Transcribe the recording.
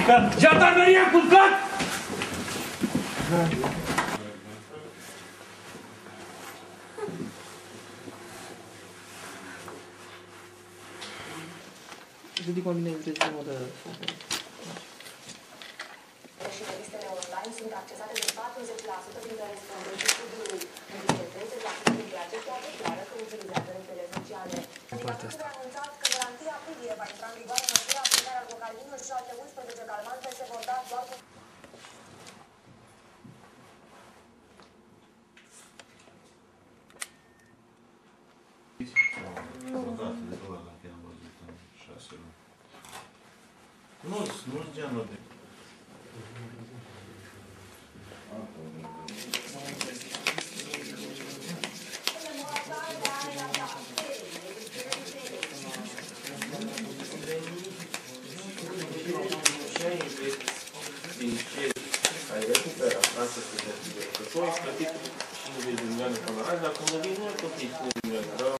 Jandarmeria culcat! Gândi cu mine regimul de... Și revistele online sunt accesate de 40% dintre respondenții studiului. În timp de 30% dintre aceștia declară că utilizează rețele sociale. Sindicatul a anunțat că de la 1 aprilie va intra în vigoare măsura aplicarea alcocalinului și alte 11 calmante se vor da doar cu... Nu-s genul de... Ai recuperat, asta se dă. Că tu ai plătit 50 de milioane până azi, dar când vii nu ai plătit 50 de milioane.